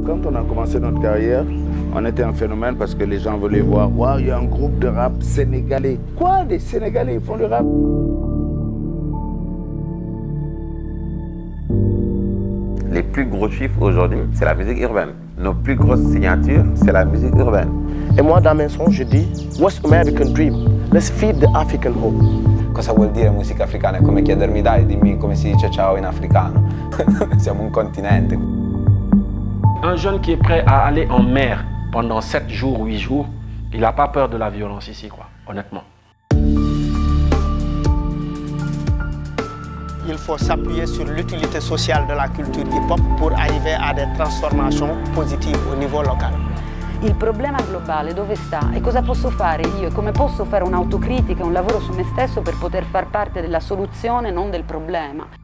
Quand on a commencé notre carrière, on était un phénomène parce que les gens voulaient voir, waouh, il y a un groupe de rap sénégalais. Quoi, des Sénégalais, ils font du rap? Les plus gros chiffres aujourd'hui, c'est la musique urbaine. Nos plus grosses signatures, c'est la musique urbaine. Et moi, dans mes sons, je dis, what's American dream? Let's feed the African hope. Cosa vuol dire musica africana? È come chiedermi, dai, dimmi come si dice ciao in africano. Siamo un continente. Un jeune qui est prêt à aller en mer pendant 7 jours, 8 jours, il n'a pas peur de la violence ici, quoi, honnêtement. Il faut s'appuyer sur l'utilité sociale de la culture hip-hop pour arriver à des transformations positives au niveau local. Il problema globale dove sta e cosa posso fare io e come posso fare un'autocritica, un lavoro su me stesso per poter far parte della soluzione, non del problema.